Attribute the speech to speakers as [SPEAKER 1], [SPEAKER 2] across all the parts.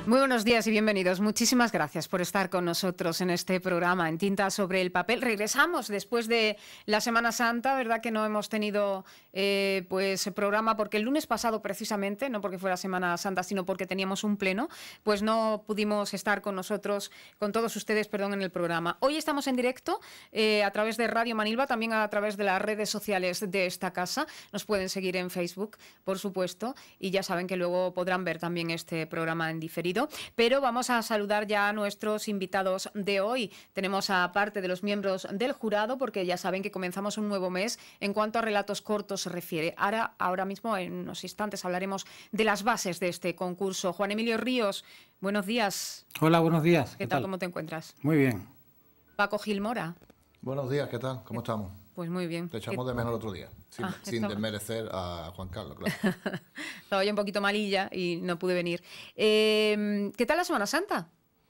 [SPEAKER 1] Muy buenos días y bienvenidos. Muchísimas gracias por estar con nosotros en este programa en Tinta sobre el Papel. Regresamos después de la Semana Santa, ¿verdad? Que no hemos tenido pues programa porque el lunes pasado precisamente, no porque fuera Semana Santa, sino porque teníamos un pleno, pues no pudimos estar con nosotros, con todos ustedes, perdón, en el programa. Hoy estamos en directo a través de Radio Manilva, también a través de las redes sociales de esta casa. Nos pueden seguir en Facebook, por supuesto, y ya saben que luego podrán ver también este programa en diferido. Pero vamos a saludar ya a nuestros invitados de hoy. Tenemos a parte de los miembros del jurado, porque ya saben que comenzamos un nuevo mes en cuanto a relatos cortos se refiere. Ahora mismo, en unos instantes, hablaremos de las bases de este concurso. Juan Emilio Ríos, buenos días.
[SPEAKER 2] Hola, buenos días.
[SPEAKER 1] ¿Qué tal? ¿Cómo te encuentras?
[SPEAKER 2] Muy bien.
[SPEAKER 1] Paco Gilmora.
[SPEAKER 3] Buenos días, ¿qué tal? ¿Cómo estamos?
[SPEAKER 1] Pues muy bien.
[SPEAKER 3] Te echamos de menos el otro día, sin desmerecer a Juan Carlos, claro.
[SPEAKER 1] Estaba yo un poquito malilla y no pude venir. ¿Qué tal la Semana Santa?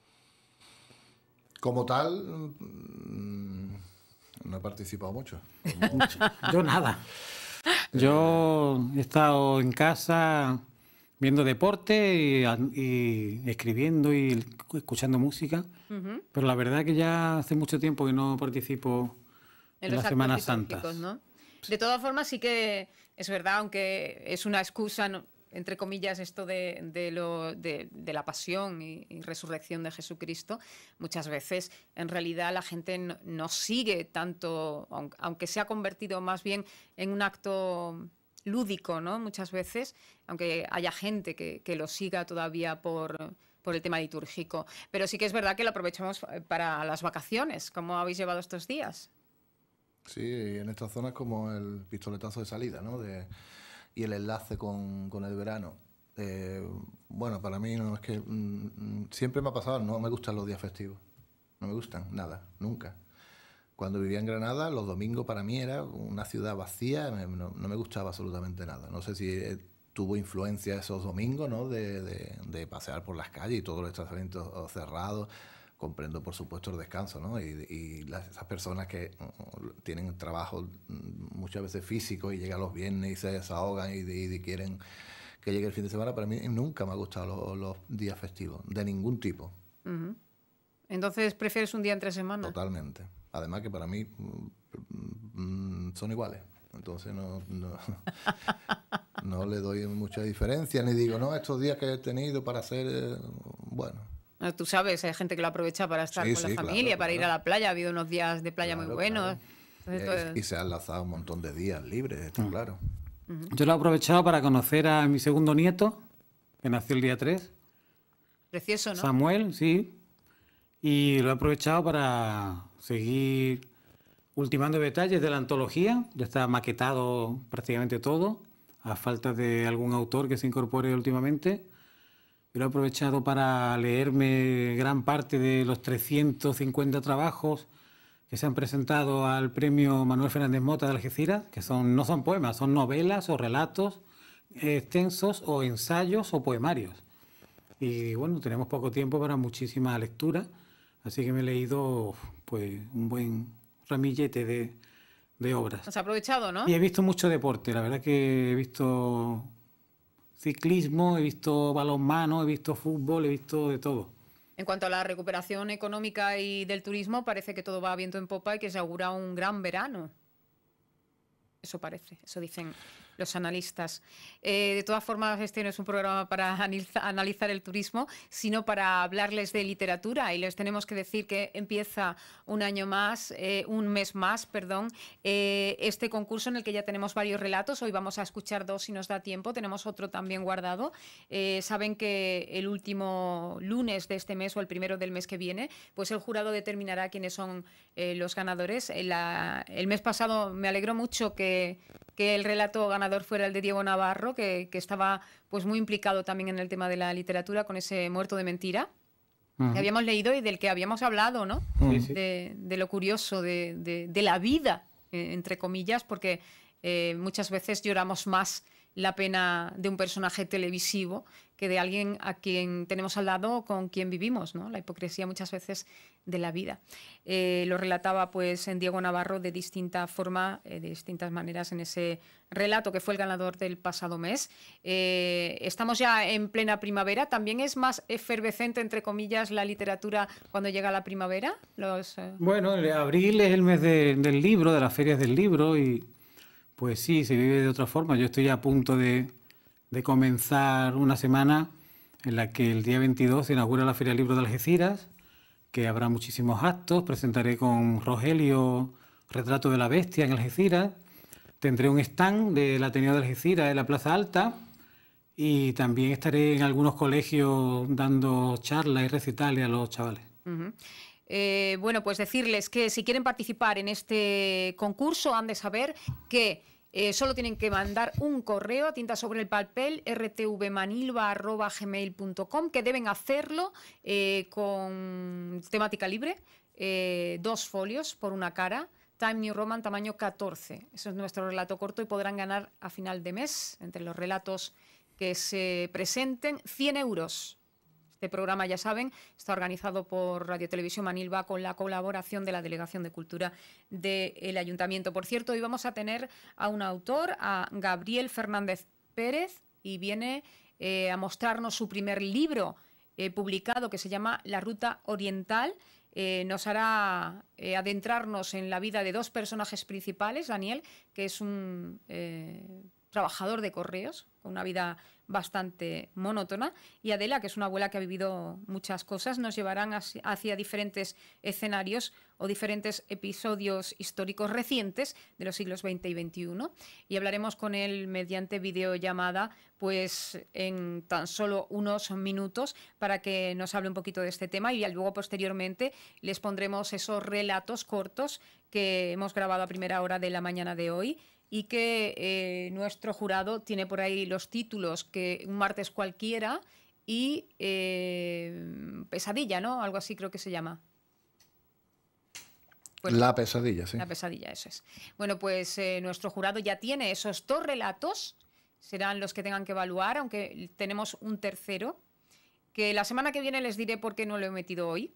[SPEAKER 3] Como tal, no he participado mucho.
[SPEAKER 2] Yo nada. Yo he estado en casa viendo deporte y escribiendo y escuchando música, pero la verdad que ya hace mucho tiempo que no participo en la Semana Santa,
[SPEAKER 1] ¿no? De todas formas, sí que es verdad, aunque es una excusa, ¿no?, entre comillas, esto de la pasión y resurrección de Jesucristo, muchas veces en realidad la gente no sigue tanto, aunque se ha convertido más bien en un acto lúdico, ¿no? Muchas veces, aunque haya gente que lo siga todavía por el tema litúrgico. Pero sí que es verdad que lo aprovechamos para las vacaciones. ¿Cómo habéis llevado estos días?
[SPEAKER 3] Sí, en esta zona es como el pistoletazo de salida, ¿no? Y el enlace con el verano. Bueno, para mí no es que... siempre me ha pasado, no me gustan los días festivos. No me gustan, nada, nunca. Cuando vivía en Granada, los domingos para mí era una ciudad vacía, no me gustaba absolutamente nada. No sé si tuvo influencia esos domingos, ¿no? De pasear por las calles y todos los establecimientos cerrados. Comprendo, por supuesto, el descanso, ¿no? Y esas personas que tienen trabajo muchas veces físico y llegan los viernes y se desahogan y quieren que llegue el fin de semana, para mí nunca me han gustado los días festivos, de ningún tipo.
[SPEAKER 1] Entonces, ¿prefieres un día entre semana?
[SPEAKER 3] Totalmente. Además que para mí son iguales. Entonces no le doy mucha diferencia, ni digo, no, estos días que he tenido para hacer, bueno...
[SPEAKER 1] Tú sabes, hay gente que lo aprovecha para estar con la familia, para ir a la playa. Ha habido unos días de playa muy buenos.
[SPEAKER 3] Entonces, y se han lanzado un montón de días libres, está claro.
[SPEAKER 2] Yo lo he aprovechado para conocer a mi segundo nieto, que nació el día 3.
[SPEAKER 1] Precioso, ¿no?
[SPEAKER 2] Samuel, sí. Y lo he aprovechado para seguir ultimando detalles de la antología. Ya está maquetado prácticamente todo, a falta de algún autor que se incorpore últimamente. Yo lo he aprovechado para leerme gran parte de los 350 trabajos que se han presentado al premio Manuel Fernández Mota de Algeciras, que no son poemas, son novelas o relatos extensos o ensayos o poemarios. Y bueno, tenemos poco tiempo para muchísima lectura, así que me he leído pues un buen ramillete de obras.
[SPEAKER 1] ¿Has aprovechado, no?
[SPEAKER 2] Y he visto mucho deporte, la verdad que he visto... ciclismo, he visto balonmano, he visto fútbol, he visto de todo.
[SPEAKER 1] En cuanto a la recuperación económica y del turismo, parece que todo va viento en popa y que se augura un gran verano. Eso parece, eso dicen los analistas. De todas formas, este no es un programa para analizar el turismo, sino para hablarles de literatura. Y les tenemos que decir que empieza un mes más, este concurso en el que ya tenemos varios relatos. Hoy vamos a escuchar 2 si nos da tiempo. Tenemos otro también guardado. Saben que el último lunes de este mes o el primero del mes que viene, pues el jurado determinará quiénes son los ganadores. El mes pasado me alegró mucho que el relato ganador fuera el de Diego Navarro, que estaba pues muy implicado también en el tema de la literatura con ese Muerto de mentira, que habíamos leído y del que habíamos hablado, ¿no?
[SPEAKER 2] Sí.
[SPEAKER 1] De lo curioso de la vida, entre comillas, porque muchas veces lloramos más la pena de un personaje televisivo que de alguien a quien tenemos al lado, con quien vivimos, ¿no? La hipocresía muchas veces de la vida. Lo relataba pues en Diego Navarro de distinta forma, de distintas maneras en ese relato que fue el ganador del pasado mes. Estamos ya en plena primavera. ¿También es más efervescente, entre comillas, la literatura cuando llega la primavera?
[SPEAKER 2] Bueno, abril es el mes del libro, de las ferias del libro, y pues sí, se vive de otra forma. Yo estoy a punto de comenzar una semana en la que el día 22 se inaugura la Feria del Libro de Algeciras, que habrá muchísimos actos. Presentaré con Rogelio Retrato de la Bestia en Algeciras. Tendré un stand del Ateneo de Algeciras en la Plaza Alta, y también estaré en algunos colegios dando charlas y recitales a los chavales.
[SPEAKER 1] Bueno, pues decirles que si quieren participar en este concurso han de saber que solo tienen que mandar un correo a tinta sobre el papel rtvmanilva@gmail.com, que deben hacerlo con temática libre, 2 folios por una cara, Time New Roman tamaño 14. Eso es nuestro relato corto y podrán ganar a final de mes, entre los relatos que se presenten, 100 euros. Este programa, ya saben, está organizado por Radio Televisión Manilva con la colaboración de la Delegación de Cultura del Ayuntamiento. Por cierto, hoy vamos a tener a un autor, a Gabriel Fernández Pérez, y viene a mostrarnos su primer libro publicado, que se llama La Ruta Oriental. Nos hará adentrarnos en la vida de 2 personajes principales: Daniel, que es un trabajador de correos, con una vida bastante monótona, y Adela, que es una abuela que ha vivido muchas cosas. Nos llevarán hacia diferentes escenarios o diferentes episodios históricos recientes de los siglos XX y XXI, y hablaremos con él mediante videollamada pues en tan solo unos minutos, para que nos hable un poquito de este tema, y luego posteriormente les pondremos esos relatos cortos que hemos grabado a primera hora de la mañana de hoy, y que nuestro jurado tiene por ahí los títulos, que un martes cualquiera y Pesadilla, ¿no? Algo así creo que se llama.
[SPEAKER 3] Pues, La Pesadilla, sí.
[SPEAKER 1] La Pesadilla, eso es. Bueno, pues nuestro jurado ya tiene esos 2 relatos, serán los que tengan que evaluar, aunque tenemos un tercero, que la semana que viene les diré por qué no lo he metido hoy.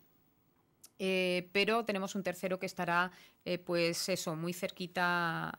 [SPEAKER 1] Pero tenemos un tercero que estará, pues eso, muy cerquita,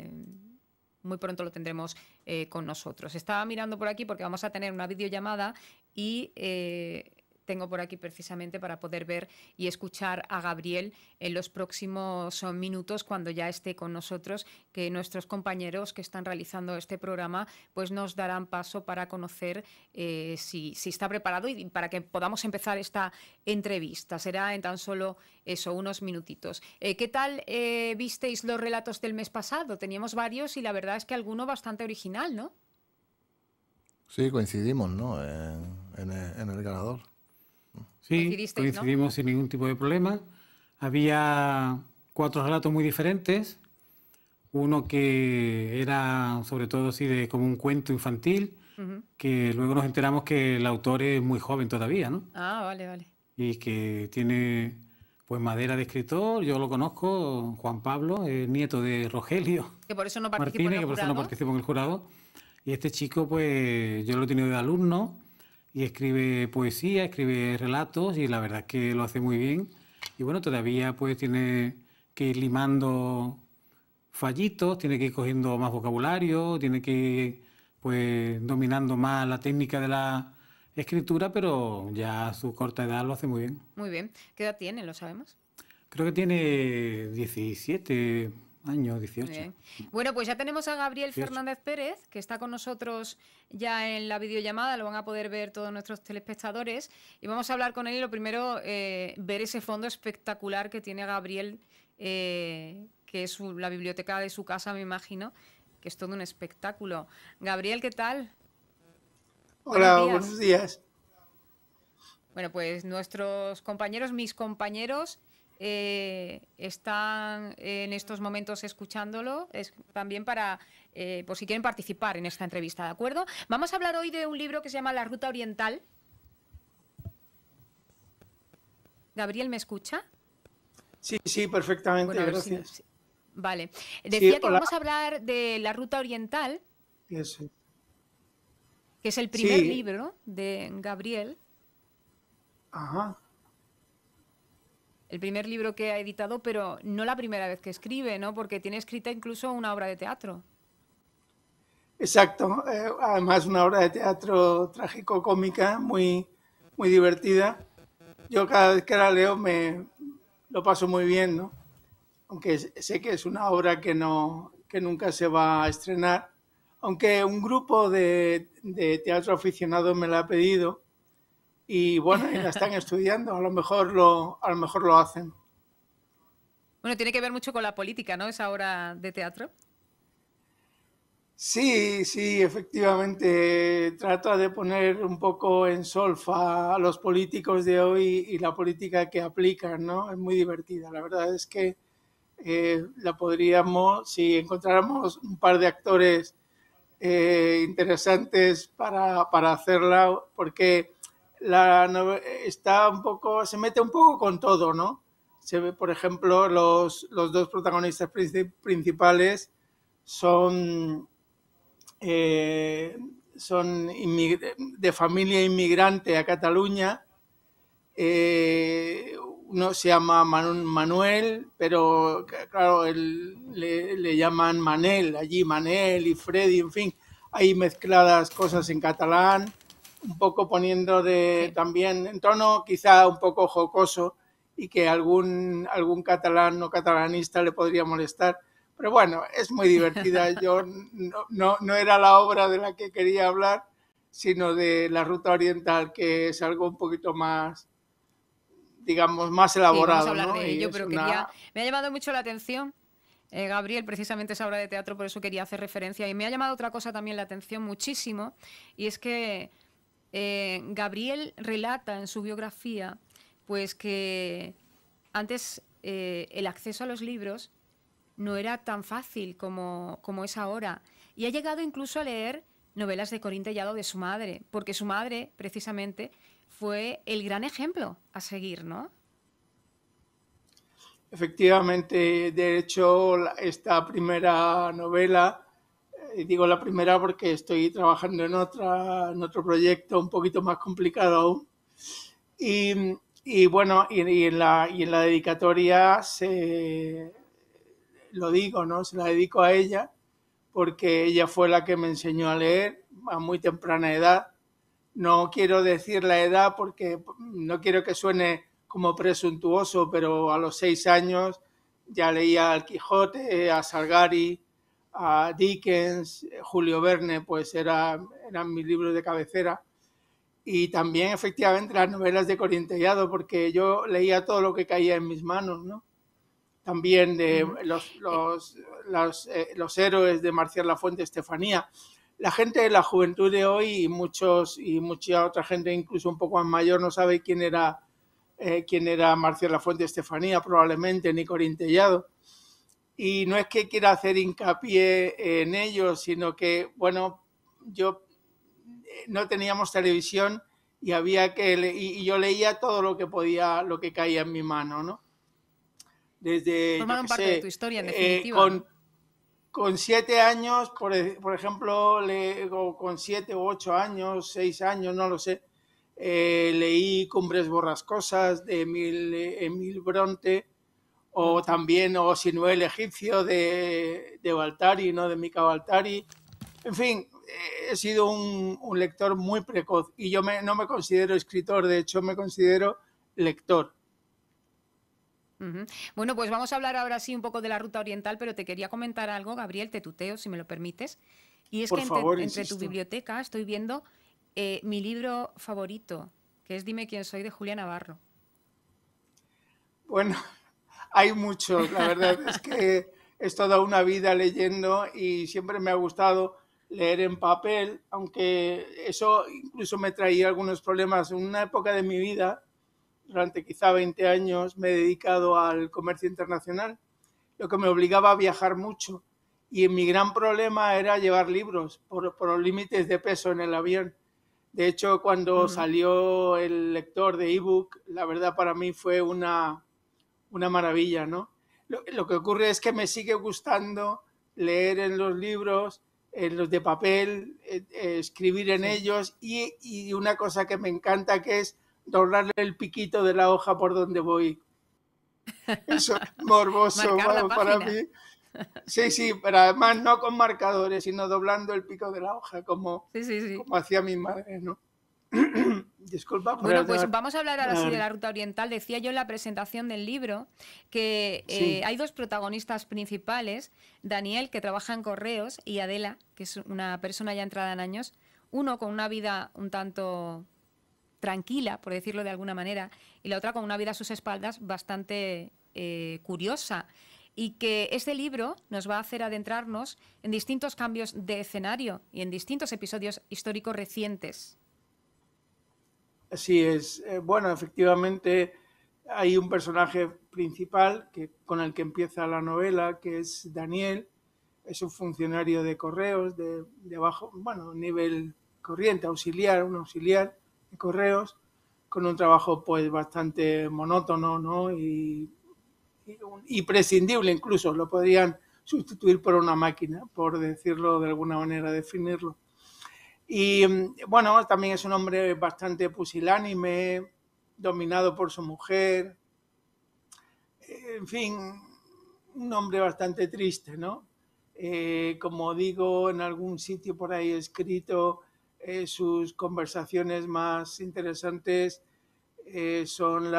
[SPEAKER 1] muy pronto lo tendremos con nosotros. Estaba mirando por aquí porque vamos a tener una videollamada y tengo por aquí precisamente para poder ver y escuchar a Gabriel en los próximos minutos, cuando ya esté con nosotros, que nuestros compañeros que están realizando este programa pues nos darán paso para conocer si está preparado y para que podamos empezar esta entrevista. Será en tan solo eso, unos minutitos. ¿Qué tal visteis los relatos del mes pasado? Teníamos varios y la verdad es que alguno bastante original, ¿no?
[SPEAKER 3] Sí, coincidimos, ¿no? En el ganador.
[SPEAKER 2] Sí, coincidimos, ¿no? Sin ningún tipo de problema. Había 4 relatos muy diferentes. Uno que era sobre todo así de como un cuento infantil, que luego nos enteramos que el autor es muy joven todavía, ¿no?
[SPEAKER 1] Ah, vale.
[SPEAKER 2] Y que tiene pues madera de escritor. Yo lo conozco, Juan Pablo, el nieto de Rogelio.
[SPEAKER 1] Que por eso no participó
[SPEAKER 2] Martínez,
[SPEAKER 1] en el
[SPEAKER 2] que por eso
[SPEAKER 1] jurado.
[SPEAKER 2] no participó en el jurado. Y este chico, pues yo lo he tenido de alumno, y escribe poesía, escribe relatos, y la verdad es que lo hace muy bien. Y bueno, todavía pues tiene que ir limando fallitos, tiene que ir cogiendo más vocabulario, tiene que ir pues dominando más la técnica de la escritura, pero ya a su corta edad lo hace muy bien.
[SPEAKER 1] Muy bien. ¿Qué edad tiene? ¿Lo sabemos?
[SPEAKER 2] Creo que tiene 17 años, 18.
[SPEAKER 1] Bien. Bueno, pues ya tenemos a Gabriel Fernández Pérez, que está con nosotros ya en la videollamada, lo van a poder ver todos nuestros telespectadores, y vamos a hablar con él. Y lo primero, ver ese fondo espectacular que tiene Gabriel, que es la biblioteca de su casa, me imagino, que es todo un espectáculo. Gabriel, ¿qué tal?
[SPEAKER 4] Hola, buenos días.
[SPEAKER 1] Bueno, pues nuestros compañeros, mis compañeros, están en estos momentos escuchándolo, también para, por si quieren participar en esta entrevista, ¿de acuerdo? Vamos a hablar hoy de un libro que se llama La Ruta Oriental. Gabriel, ¿me escucha?
[SPEAKER 4] Sí, perfectamente, bueno, gracias.
[SPEAKER 1] Vale, decía que vamos a hablar de La Ruta Oriental.
[SPEAKER 4] Sí.
[SPEAKER 1] que es el primer
[SPEAKER 4] Sí.
[SPEAKER 1] libro de Gabriel.
[SPEAKER 4] Ajá.
[SPEAKER 1] El primer libro que ha editado, pero no la primera vez que escribe, ¿no? Porque tiene escrita incluso una obra de teatro.
[SPEAKER 4] Exacto. Además, una obra de teatro trágico-cómica muy, muy divertida. Yo cada vez que la leo me lo paso muy bien, ¿no? Aunque sé que es una obra que nunca se va a estrenar. Aunque un grupo de teatro aficionado me la ha pedido y bueno, y la están estudiando. A lo mejor lo hacen.
[SPEAKER 1] Bueno, tiene que ver mucho con la política, ¿no? Esa obra de teatro.
[SPEAKER 4] Sí, sí, efectivamente. Trata de poner un poco en solfa a los políticos de hoy y la política que aplican, ¿no? Es muy divertida. La verdad es que la podríamos, si encontráramos un par de actores interesantes para hacerla, porque está un poco, se mete un poco con todo, ¿no? Se ve, por ejemplo, los dos protagonistas principales son son de familia inmigrante a Cataluña. Uno se llama Manuel, pero claro, le llaman Manel, allí Manel y Freddy, en fin, hay mezcladas cosas en catalán, un poco poniendo
[SPEAKER 1] Sí.
[SPEAKER 4] también en tono quizá un poco jocoso y que algún catalán o catalanista le podría molestar. Pero bueno, es muy divertida. Yo no era la obra de la que quería hablar, sino de la Ruta Oriental, que es algo un poquito más, digamos, más
[SPEAKER 1] Sí, vamos a
[SPEAKER 4] elaborado,
[SPEAKER 1] hablar
[SPEAKER 4] ¿no?
[SPEAKER 1] de
[SPEAKER 4] Y
[SPEAKER 1] ello,
[SPEAKER 4] es
[SPEAKER 1] pero me ha llamado mucho la atención, Gabriel, precisamente esa obra de teatro, por eso quería hacer referencia. Y me ha llamado otra cosa también la atención muchísimo, y es que Gabriel relata en su biografía, pues que antes el acceso a los libros no era tan fácil como es ahora. Y ha llegado incluso a leer novelas de Corín Tellado de su madre, porque su madre, precisamente, fue el gran ejemplo a seguir, ¿no?
[SPEAKER 4] Efectivamente, de hecho, esta primera novela, digo la primera porque estoy trabajando en otro proyecto un poquito más complicado aún. Y bueno, y en la dedicatoria lo digo, ¿no? Se la dedico a ella porque ella fue la que me enseñó a leer a muy temprana edad. No quiero decir la edad porque no quiero que suene como presuntuoso, pero a los 6 años ya leía al Quijote, a Salgari, a Dickens, Julio Verne, pues eran mis libros de cabecera. Y también efectivamente las novelas de Corín Tellado, porque yo leía todo lo que caía en mis manos, ¿no? También de
[SPEAKER 1] Ujú.
[SPEAKER 4] los héroes de Marcial Lafuente Estefanía. La gente de la juventud de hoy y mucha otra gente incluso un poco más mayor no sabe quién era Marcial Lafuente Estefanía, probablemente ni Corín Tellado. Y no es que quiera hacer hincapié en ello, sino que, bueno, yo no teníamos televisión y y yo leía todo lo que podía, lo que caía en mi mano, ¿no? Desde, yo
[SPEAKER 1] Formaron
[SPEAKER 4] qué
[SPEAKER 1] parte de
[SPEAKER 4] sé,
[SPEAKER 1] tu historia, en definitiva.
[SPEAKER 4] con 7 años, por ejemplo, con 7 u 8 años, 6 años, no lo sé, leí Cumbres borrascosas de Emil Bronte, o
[SPEAKER 1] Ujú.
[SPEAKER 4] también O Sinué el egipcio de Baltari, ¿no? De Mika Baltari. En fin, he sido un lector muy precoz y yo no me considero escritor, de hecho me considero lector.
[SPEAKER 1] Ujú. Bueno, pues vamos a hablar ahora sí un poco de la Ruta Oriental, pero te quería comentar algo, Gabriel, te tuteo, si me lo permites. Y es que
[SPEAKER 4] Por favor,
[SPEAKER 1] entre tu
[SPEAKER 4] insisto.
[SPEAKER 1] biblioteca estoy viendo mi libro favorito, que es Dime quién soy, de Julia Navarro.
[SPEAKER 4] Bueno, hay muchos, la verdad es que es toda una vida leyendo y siempre me ha gustado leer en papel, aunque eso incluso me traía algunos problemas. En una época de mi vida, durante quizá 20 años, me he dedicado al comercio internacional, lo que me obligaba a viajar mucho. Y mi gran problema era llevar libros por los límites de peso en el avión. De hecho, cuando
[SPEAKER 1] Ujú.
[SPEAKER 4] salió el lector de ebook, la verdad para mí fue una maravilla, ¿no? Lo que ocurre es que me sigue gustando leer en los libros los de papel, escribir en ellos y una cosa que me encanta que es doblarle el piquito de la hoja por donde voy. Eso es morboso para mí. Sí, pero además no con marcadores, sino doblando el pico de la hoja, como hacía mi madre, ¿no? Disculpa.
[SPEAKER 1] Bueno, pues vamos a hablar ahora sí de la Ruta Oriental. Decía yo en la presentación del libro que hay dos protagonistas principales, Daniel, que trabaja en correos, y Adela, que es una persona ya entrada en años, uno con una vida un tanto tranquila, por decirlo de alguna manera, y la otra con una vida a sus espaldas bastante curiosa. Y que este libro nos va a hacer adentrarnos en distintos cambios de escenario y en distintos episodios históricos recientes.
[SPEAKER 4] Así es. Bueno, efectivamente hay un personaje principal con el que empieza la novela, que es Daniel. Es un funcionario de correos de bajo, nivel corriente, un auxiliar de correos, con un trabajo pues bastante monótono, ¿no? Y prescindible incluso, lo podrían sustituir por una máquina, por decirlo de alguna manera, definirlo. Y bueno, también es un hombre bastante pusilánime, dominado por su mujer, en fin, un hombre bastante triste, ¿no? Como digo, en algún sitio por ahí escrito, sus conversaciones más interesantes son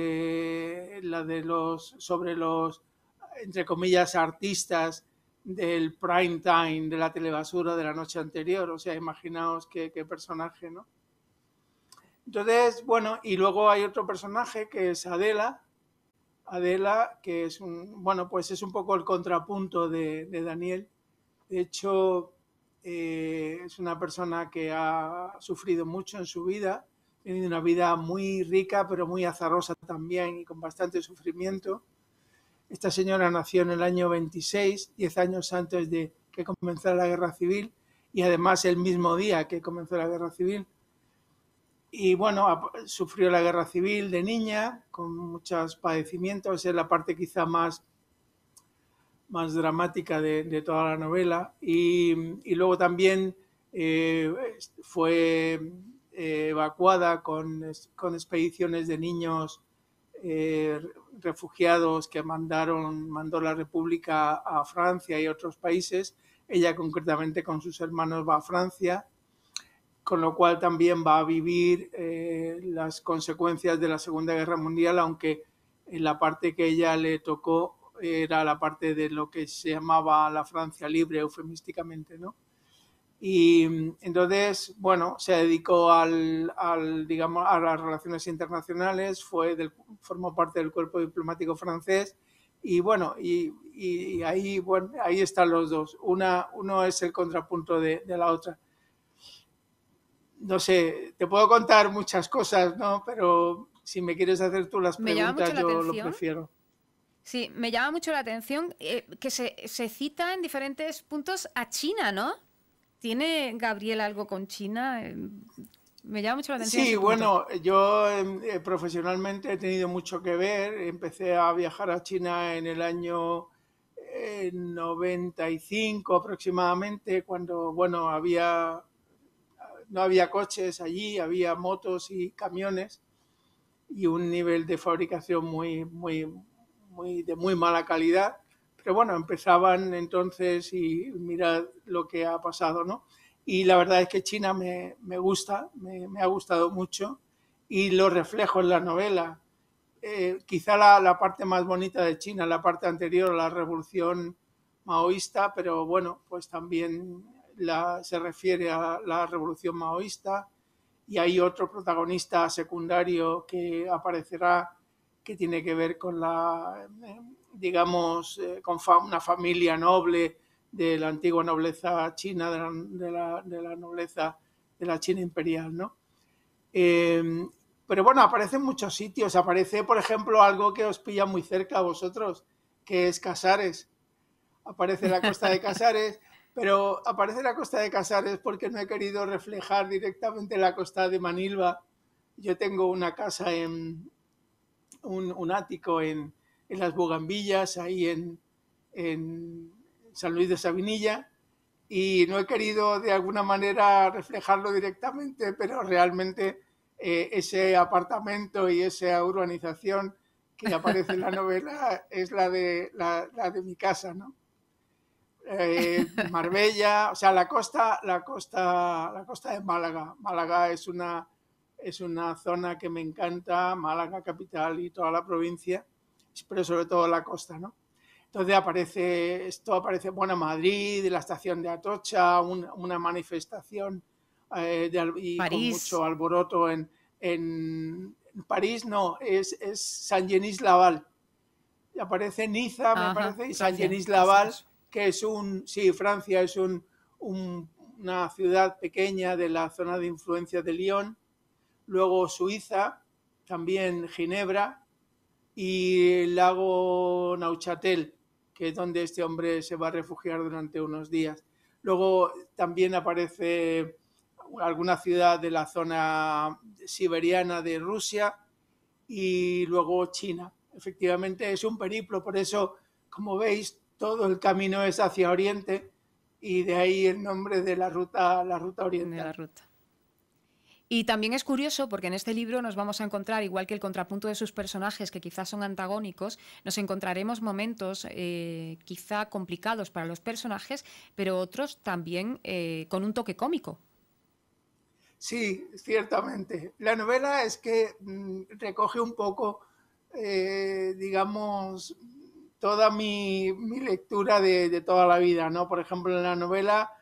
[SPEAKER 4] sobre los, entre comillas, artistas del prime time, de la telebasura de la noche anterior. O sea, imaginaos qué personaje, ¿no? Entonces, bueno, y luego hay otro personaje que es Adela, que es pues es un poco el contrapunto de Daniel. De hecho, es una persona que ha sufrido mucho en su vida, ha tenido una vida muy rica, pero muy azarosa también y con bastante sufrimiento. Esta señora nació en el año 26, 10 años antes de que comenzara la Guerra Civil, y además el mismo día que comenzó la Guerra Civil. Y bueno, sufrió la Guerra Civil de niña, con muchos padecimientos, es la parte quizá más dramática de toda la novela. Y luego también fue evacuada con expediciones de niños refugiados que mandó la República a Francia y otros países. Ella concretamente con sus hermanos va a Francia, con lo cual también va a vivir las consecuencias de la Segunda Guerra Mundial, aunque en la parte que ella le tocó era la parte de lo que se llamaba la Francia libre, eufemísticamente, ¿no? Y entonces, bueno, se dedicó digamos, a las relaciones internacionales, formó parte del cuerpo diplomático francés y bueno, y ahí están los dos. Uno es el contrapunto de la otra. No sé, te puedo contar muchas cosas, ¿no? Pero si me quieres hacer tú las preguntas, yo lo prefiero.
[SPEAKER 1] Sí, me llama mucho la atención que se cita en diferentes puntos a China, ¿no? ¿Tiene Gabriel algo con China? Me llama mucho la atención.
[SPEAKER 4] Sí, bueno, yo profesionalmente he tenido mucho que ver. Empecé a viajar a China en el año 95 aproximadamente, cuando, bueno, no había coches allí, había motos y camiones y un nivel de fabricación de muy mala calidad. Pero bueno, empezaban entonces y mirad lo que ha pasado, ¿no? Y la verdad es que China me gusta, me ha gustado mucho y lo reflejo en la novela. Quizá la parte más bonita de China, la parte anterior a la revolución maoísta, pero bueno, pues también se refiere a la revolución maoísta y hay otro protagonista secundario que aparecerá que tiene que ver con con una familia noble de la antigua nobleza china, de la nobleza de la China imperial, ¿no? Pero bueno, aparece en muchos sitios. Aparece, por ejemplo, algo que os pilla muy cerca a vosotros, que es Casares. Aparece la costa de Casares, pero aparece la costa de Casares porque no he querido reflejar directamente la costa de Manilva. Yo tengo una casa un ático en las Bugambillas, ahí en San Luis de Sabinilla, y no he querido de alguna manera reflejarlo directamente, pero realmente ese apartamento y esa urbanización que aparece en la novela es la de mi casa, ¿no? Marbella, o sea, la costa de Málaga. Málaga es una zona que me encanta, Málaga capital y toda la provincia, pero sobre todo la costa, ¿no? Entonces aparece, bueno, Madrid, la estación de Atocha, una manifestación y con
[SPEAKER 1] París.
[SPEAKER 4] mucho alboroto en París, no, es Saint-Denis-Laval. Aparece Niza, me
[SPEAKER 1] Ajá,
[SPEAKER 4] parece, y
[SPEAKER 1] Francia, eso,
[SPEAKER 4] Saint-Denis-Laval,
[SPEAKER 1] eso.
[SPEAKER 4] que es Francia es una ciudad pequeña de la zona de influencia de Lyon. Luego Suiza, también Ginebra, y el lago Neuchâtel, que es donde este hombre se va a refugiar durante unos días. Luego también aparece alguna ciudad de la zona siberiana de Rusia y luego China. Efectivamente es un periplo, por eso, como veis, todo el camino es hacia Oriente y de ahí el nombre de la ruta
[SPEAKER 1] De la
[SPEAKER 4] oriental.
[SPEAKER 1] ruta. Y también es curioso porque en este libro nos vamos a encontrar, igual que el contrapunto de sus personajes, que quizás son antagónicos, nos encontraremos momentos quizá complicados para los personajes, pero otros también con un toque cómico.
[SPEAKER 4] Sí, ciertamente. La novela es que recoge un poco, digamos, toda mi lectura de toda la vida, ¿no? Por ejemplo, en la novela,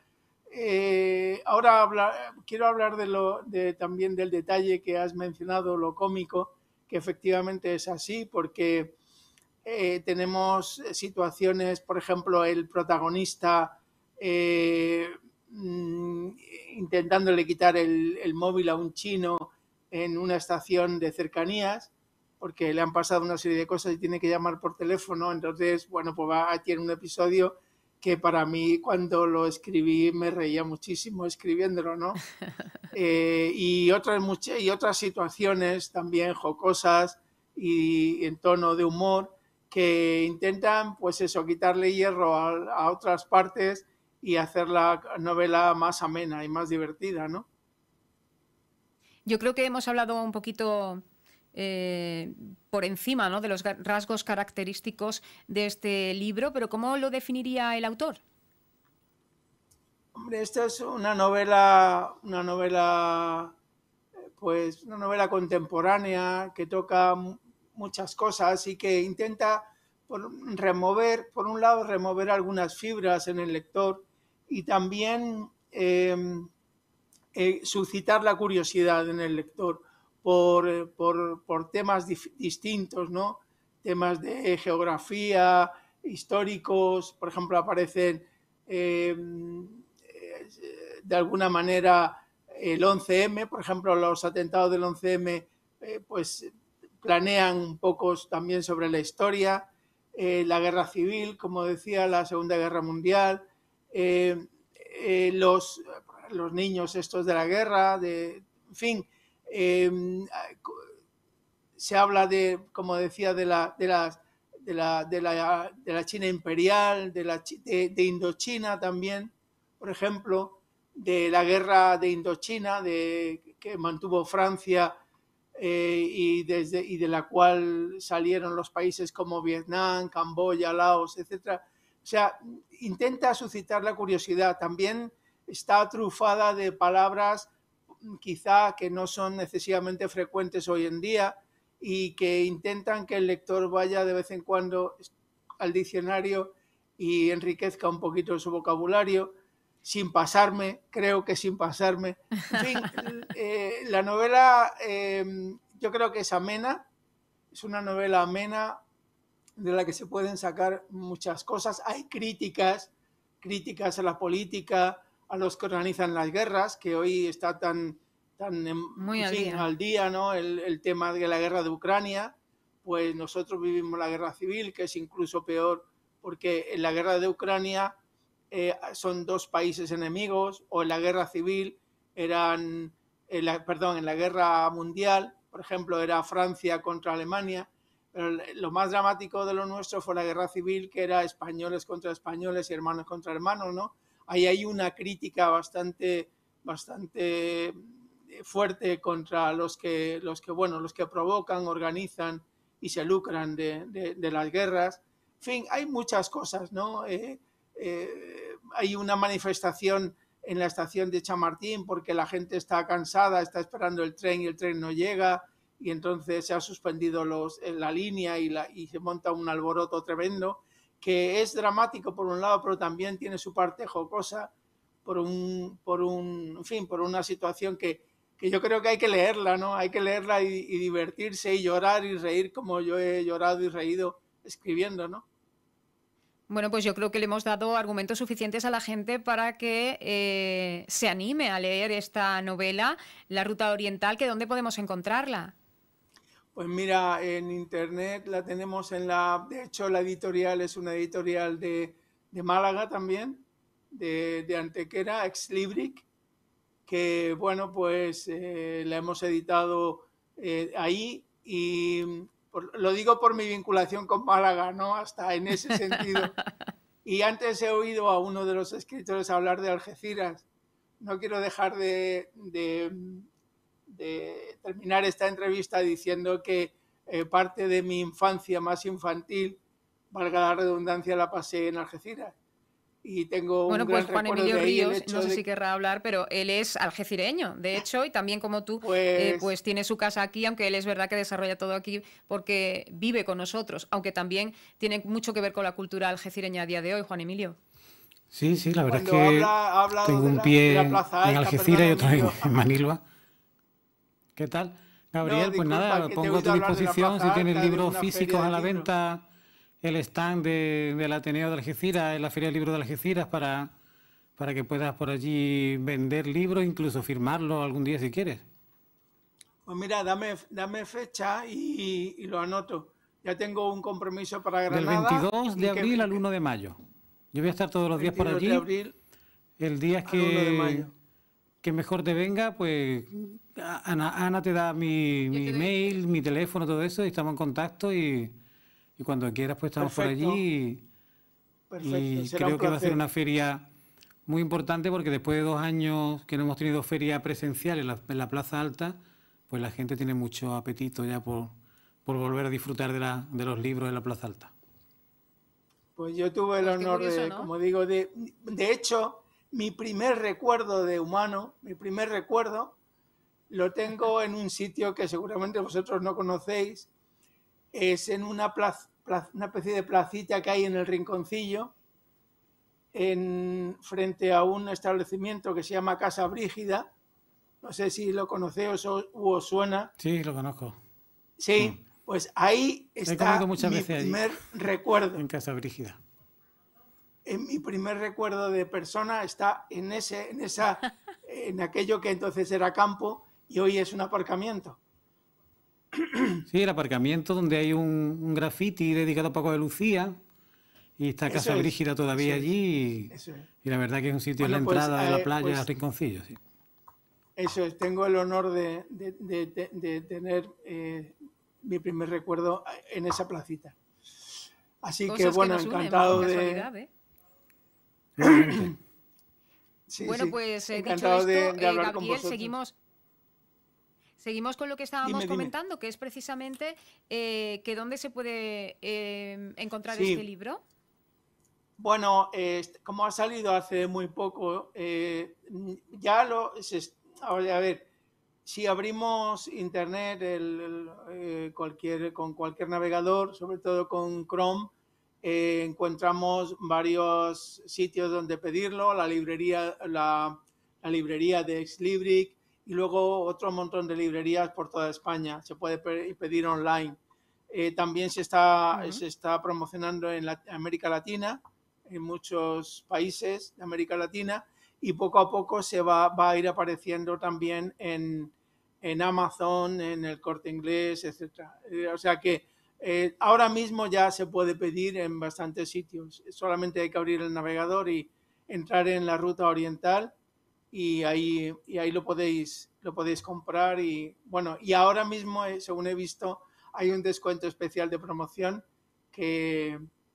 [SPEAKER 4] quiero hablar también del detalle que has mencionado, lo cómico, que efectivamente es así, porque tenemos situaciones, por ejemplo, el protagonista intentándole quitar el móvil a un chino en una estación de cercanías, porque le han pasado una serie de cosas y tiene que llamar por teléfono. Entonces, bueno, pues tiene un episodio que para mí cuando lo escribí me reía muchísimo escribiéndolo, ¿no? Y otras situaciones también jocosas y en tono de humor que intentan, pues eso, quitarle hierro a otras partes y hacer la novela más amena y más divertida, ¿no?
[SPEAKER 1] Yo creo que hemos hablado un poquito por encima, ¿no?, de los rasgos característicos de este libro, pero ¿cómo lo definiría el autor?
[SPEAKER 4] Hombre, esta es una novela contemporánea que toca muchas cosas y que intenta por un lado, remover algunas fibras en el lector y también suscitar la curiosidad en el lector por temas distintos, ¿no? Temas de geografía, históricos, por ejemplo, aparecen de alguna manera el 11M, por ejemplo, los atentados del 11M, pues planean un poco también sobre la historia, la guerra civil, como decía, la Segunda Guerra Mundial, los niños estos de la guerra, en fin, se habla como decía, de la China imperial, de Indochina también, por ejemplo, de la guerra de Indochina que mantuvo Francia y de la cual salieron los países como Vietnam, Camboya, Laos, etc. O sea, intenta suscitar la curiosidad. También está trufada de palabras quizá que no son excesivamente frecuentes hoy en día y que intentan que el lector vaya de vez en cuando al diccionario y enriquezca un poquito su vocabulario, creo que sin pasarme. En fin, la novela yo creo que es amena, es una novela amena de la que se pueden sacar muchas cosas. Hay críticas a la política, a los que organizan las guerras, que hoy está tan
[SPEAKER 1] Muy
[SPEAKER 4] en
[SPEAKER 1] al
[SPEAKER 4] fin,
[SPEAKER 1] día.
[SPEAKER 4] al día, ¿no? El tema de la guerra de Ucrania, pues nosotros vivimos la guerra civil, que es incluso peor, porque en la guerra de Ucrania son dos países enemigos, o en la guerra civil en la guerra mundial, por ejemplo, era Francia contra Alemania, pero lo más dramático de lo nuestro fue la guerra civil, que era españoles contra españoles y hermanos contra hermanos, ¿no? ahí hay una crítica bastante fuerte contra los que provocan, organizan y se lucran de las guerras. En fin, hay muchas cosas, ¿no? Hay una manifestación en la estación de Chamartín porque la gente está cansada, está esperando el tren y el tren no llega, y entonces se ha suspendido la línea y se monta un alboroto tremendo, que es dramático por un lado, pero también tiene su parte jocosa por una situación que yo creo que hay que leerla, ¿no? Hay que leerla y divertirse y llorar y reír como yo he llorado y reído escribiendo, ¿no?
[SPEAKER 1] Bueno, pues yo creo que le hemos dado argumentos suficientes a la gente para que se anime a leer esta novela, La Ruta Oriental, que ¿dónde podemos encontrarla?
[SPEAKER 4] Pues mira, en internet la tenemos de hecho la editorial es una editorial de Málaga también, de Antequera, Exlibric, que bueno, pues la hemos editado ahí, y lo digo por mi vinculación con Málaga, ¿no? Hasta en ese sentido. Y antes he oído a uno de los escritores hablar de Algeciras. No quiero dejar de terminar esta entrevista diciendo que parte de mi infancia más infantil, valga la redundancia, la pasé en Algeciras. Y tengo
[SPEAKER 1] bueno,
[SPEAKER 4] un
[SPEAKER 1] pues
[SPEAKER 4] gran
[SPEAKER 1] Juan
[SPEAKER 4] recuerdo
[SPEAKER 1] Emilio
[SPEAKER 4] de ahí,
[SPEAKER 1] Ríos, no sé si querrá hablar, pero él es algecireño, de hecho, y también como tú, pues tiene su casa aquí, aunque él es verdad que desarrolla todo aquí porque vive con nosotros, aunque también tiene mucho que ver con la cultura algecireña a día de hoy, Juan Emilio.
[SPEAKER 2] Sí, la verdad
[SPEAKER 4] Cuando
[SPEAKER 2] es que
[SPEAKER 4] ha hablado
[SPEAKER 2] tengo un
[SPEAKER 4] de
[SPEAKER 2] pie
[SPEAKER 4] la Plaza Alta,
[SPEAKER 2] en Algeciras y otro
[SPEAKER 4] Emilio.
[SPEAKER 2] en Manilva. ¿Qué tal, Gabriel?
[SPEAKER 4] No,
[SPEAKER 2] Pues
[SPEAKER 4] disculpa,
[SPEAKER 2] nada,
[SPEAKER 4] que te he
[SPEAKER 2] pongo a tu
[SPEAKER 4] oído hablar de la
[SPEAKER 2] disposición,
[SPEAKER 4] Plaza
[SPEAKER 2] si tienes
[SPEAKER 4] Alta, de
[SPEAKER 2] libros
[SPEAKER 4] una feria
[SPEAKER 2] físicos a
[SPEAKER 4] del
[SPEAKER 2] la
[SPEAKER 4] libro.
[SPEAKER 2] venta, el stand del Ateneo de Algeciras, en la Feria del Libro de Algeciras, para que puedas por allí vender libros, incluso firmarlos algún día si quieres.
[SPEAKER 4] Pues mira, dame fecha y lo anoto. Ya tengo un compromiso para
[SPEAKER 2] Del
[SPEAKER 4] Granada.
[SPEAKER 2] 22 de abril al 1 de mayo. Yo voy a estar todos los días por
[SPEAKER 4] 22
[SPEAKER 2] allí.
[SPEAKER 4] de abril
[SPEAKER 2] El día
[SPEAKER 4] al 1 de mayo.
[SPEAKER 2] que mejor te venga, pues Ana te da mi email, mi teléfono, todo eso, y estamos en contacto, y cuando quieras pues estamos
[SPEAKER 4] Perfecto.
[SPEAKER 2] por allí.
[SPEAKER 4] Perfecto,
[SPEAKER 2] Y
[SPEAKER 4] será
[SPEAKER 2] creo
[SPEAKER 4] un
[SPEAKER 2] que va a ser
[SPEAKER 4] placer.
[SPEAKER 2] una feria muy importante, porque después de 2 años que no hemos tenido feria presencial en la Plaza Alta, pues la gente tiene mucho apetito ya por volver a disfrutar de los libros en la Plaza Alta.
[SPEAKER 4] Pues yo tuve el
[SPEAKER 1] Pues qué
[SPEAKER 4] honor
[SPEAKER 1] curioso,
[SPEAKER 4] de,
[SPEAKER 1] ¿no?
[SPEAKER 4] como digo, de hecho, mi primer recuerdo de humano, mi primer recuerdo, lo tengo en un sitio que seguramente vosotros no conocéis. Es en una especie de placita que hay en el Rinconcillo, frente a un establecimiento que se llama Casa Brígida. No sé si lo conocéis o os suena.
[SPEAKER 2] Sí, lo conozco.
[SPEAKER 4] Sí, pues ahí
[SPEAKER 2] He
[SPEAKER 4] está
[SPEAKER 2] comido muchas
[SPEAKER 4] mi
[SPEAKER 2] veces allí,
[SPEAKER 4] primer recuerdo.
[SPEAKER 2] en Casa Brígida.
[SPEAKER 4] Mi primer recuerdo de persona está en aquello que entonces era campo y hoy es un aparcamiento.
[SPEAKER 2] Sí, el aparcamiento donde hay un graffiti dedicado a Paco de Lucía, y está Casa Brígida todavía allí, y la verdad que es un sitio en la entrada de la playa, al Rinconcillo. Sí.
[SPEAKER 4] Eso es, tengo el honor de tener mi primer recuerdo en esa placita. Así
[SPEAKER 1] Cosas
[SPEAKER 4] que bueno,
[SPEAKER 1] nos unen,
[SPEAKER 4] encantado
[SPEAKER 1] casualidad,
[SPEAKER 4] Sí,
[SPEAKER 1] bueno,
[SPEAKER 4] sí.
[SPEAKER 1] pues dicho
[SPEAKER 4] Encantado
[SPEAKER 1] esto,
[SPEAKER 4] de hablar con
[SPEAKER 1] Gabriel,
[SPEAKER 4] vosotros.
[SPEAKER 1] seguimos con lo que estábamos
[SPEAKER 4] Dime.
[SPEAKER 1] comentando, que es precisamente que dónde se puede encontrar
[SPEAKER 4] Sí.
[SPEAKER 1] este libro.
[SPEAKER 4] Bueno, como ha salido hace muy poco, a ver, si abrimos internet con cualquier navegador, sobre todo con Chrome, encontramos varios sitios donde pedirlo, la librería de Exlibric, y luego otro montón de librerías por toda España. Se puede pedir online. También se está promocionando en América Latina, en muchos países de América Latina, y poco a poco se va a ir apareciendo también en Amazon, en el Corte Inglés, etc. O sea que ahora mismo ya se puede pedir en bastantes sitios. Solamente hay que abrir el navegador y entrar en la Ruta Oriental, y ahí lo podéis comprar. Y bueno, y ahora mismo, según he visto, hay un descuento especial de promoción que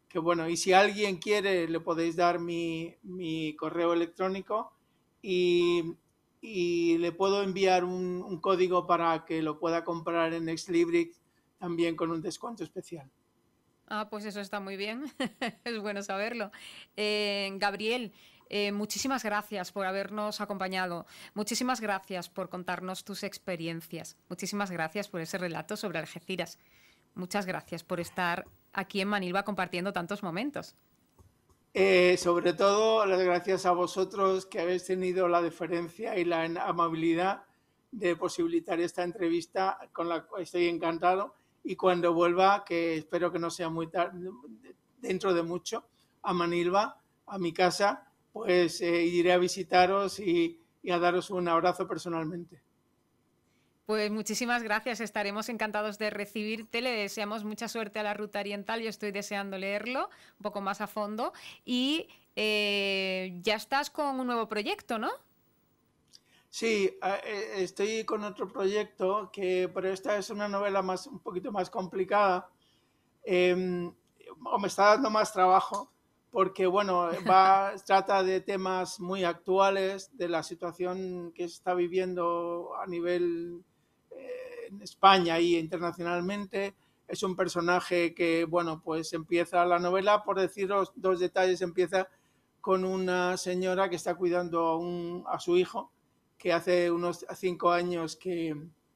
[SPEAKER 4] bueno, y si alguien quiere, le podéis dar mi correo electrónico y le puedo enviar un código para que lo pueda comprar en Exlibrix también con un descuento especial.
[SPEAKER 1] Ah, pues eso está muy bien. Es bueno saberlo. Gabriel, muchísimas gracias por habernos acompañado. Muchísimas gracias por contarnos tus experiencias. Muchísimas gracias por ese relato sobre Algeciras. Muchas gracias por estar aquí en Manilva compartiendo tantos momentos.
[SPEAKER 4] Sobre todo, las gracias a vosotros que habéis tenido la deferencia y la amabilidad de posibilitar esta entrevista, con la cual estoy encantado. Y cuando vuelva, que espero que no sea muy tarde, dentro de mucho, a Manilva, a mi casa, pues iré a visitaros y a daros un abrazo personalmente.
[SPEAKER 1] Pues muchísimas gracias, estaremos encantados de recibirte, le deseamos mucha suerte a la Ruta Oriental, yo estoy deseando leerlo un poco más a fondo y ya estás con un nuevo proyecto, ¿no?
[SPEAKER 4] Sí, estoy con otro proyecto, pero esta es una novela un poquito más complicada, o me está dando más trabajo, porque bueno, trata de temas muy actuales, de la situación que se está viviendo a nivel en España y internacionalmente. Es un personaje que, bueno, pues empieza la novela, por deciros dos detalles, empieza con una señora que está cuidando a su hijo, que hace unos 5 años que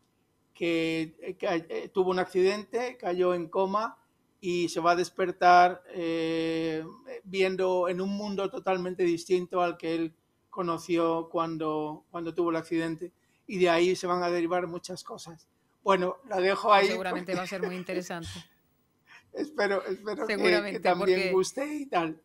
[SPEAKER 4] tuvo un accidente, cayó en coma y se va a despertar viendo en un mundo totalmente distinto al que él conoció cuando tuvo el accidente. Y de ahí se van a derivar muchas cosas. Bueno, la dejo ahí.
[SPEAKER 1] Seguramente va a ser muy interesante.
[SPEAKER 4] espero que también guste y tal.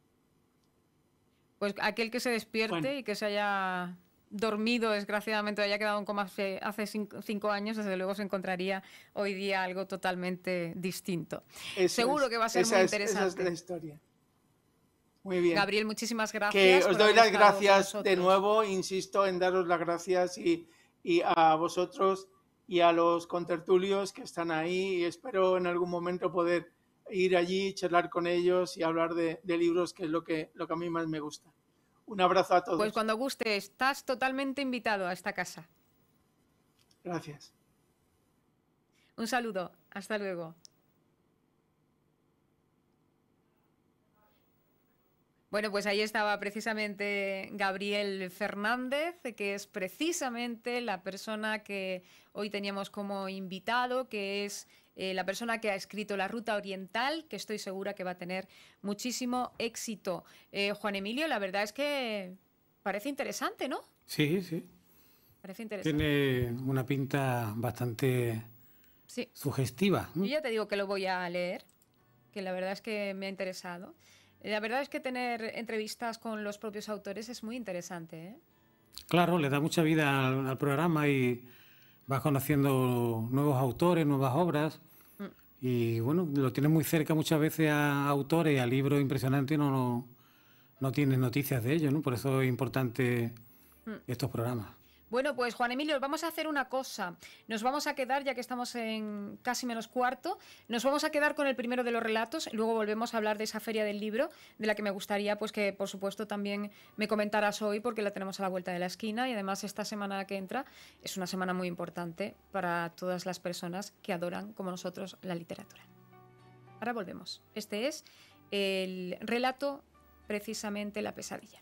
[SPEAKER 1] Pues aquel que se despierte y que se haya dormido, desgraciadamente, haya quedado en coma hace 5 años, desde luego se encontraría hoy día algo totalmente distinto. Seguro que va a ser muy interesante.
[SPEAKER 4] Esa es la historia. Muy bien.
[SPEAKER 1] Gabriel, muchísimas gracias.
[SPEAKER 4] Que os doy las gracias de nuevo, insisto en daros las gracias y a vosotros y a los contertulios que están ahí, y espero en algún momento poder ir allí, charlar con ellos y hablar de libros, que es lo que a mí más me gusta. Un abrazo a todos.
[SPEAKER 1] Pues cuando guste, estás totalmente invitado a esta casa.
[SPEAKER 4] Gracias.
[SPEAKER 1] Un saludo. Hasta luego. Bueno, pues ahí estaba precisamente Gabriel Fernández, que es precisamente la persona que hoy teníamos como invitado, que es la persona que ha escrito La Ruta Oriental, que estoy segura que va a tener muchísimo éxito. Juan Emilio, la verdad es que parece interesante, ¿no?
[SPEAKER 2] Sí, sí.
[SPEAKER 1] Parece interesante.
[SPEAKER 2] Tiene una pinta bastante sugestiva.
[SPEAKER 1] Yo ya te digo que lo voy a leer, que la verdad es que me ha interesado. La verdad es que tener entrevistas con los propios autores es muy interesante, ¿eh?
[SPEAKER 2] Claro, le da mucha vida al programa y vas conociendo nuevos autores, nuevas obras. Y bueno, lo tienes muy cerca muchas veces a autores y a libros impresionantes y no tienes noticias de ellos, ¿no? Por eso es importante estos programas.
[SPEAKER 1] Bueno, pues Juan Emilio, vamos a hacer una cosa. Nos vamos a quedar, ya que estamos en casi menos cuarto, nos vamos a quedar con el primero de los relatos, luego volvemos a hablar de esa feria del libro, de la que me gustaría pues que por supuesto también me comentaras hoy, porque la tenemos a la vuelta de la esquina y además esta semana que entra es una semana muy importante para todas las personas que adoran, como nosotros, la literatura. Ahora volvemos. Este es el relato, precisamente La pesadilla.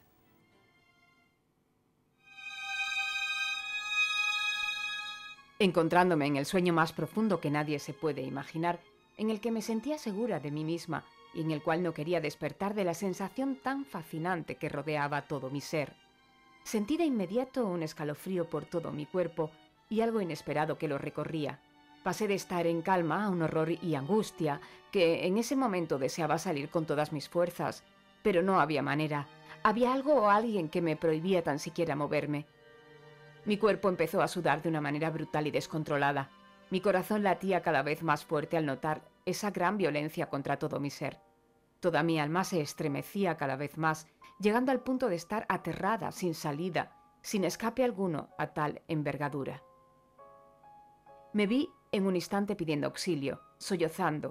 [SPEAKER 5] Encontrándome en el sueño más profundo que nadie se puede imaginar, en el que me sentía segura de mí misma y en el cual no quería despertar de la sensación tan fascinante que rodeaba todo mi ser, sentí de inmediato un escalofrío por todo mi cuerpo y algo inesperado que lo recorría. Pasé de estar en calma a un horror y angustia que en ese momento deseaba salir con todas mis fuerzas, pero no había manera. Había algo o alguien que me prohibía tan siquiera moverme. Mi cuerpo empezó a sudar de una manera brutal y descontrolada. Mi corazón latía cada vez más fuerte al notar esa gran violencia contra todo mi ser. Toda mi alma se estremecía cada vez más, llegando al punto de estar aterrada, sin salida, sin escape alguno a tal envergadura. Me vi en un instante pidiendo auxilio, sollozando.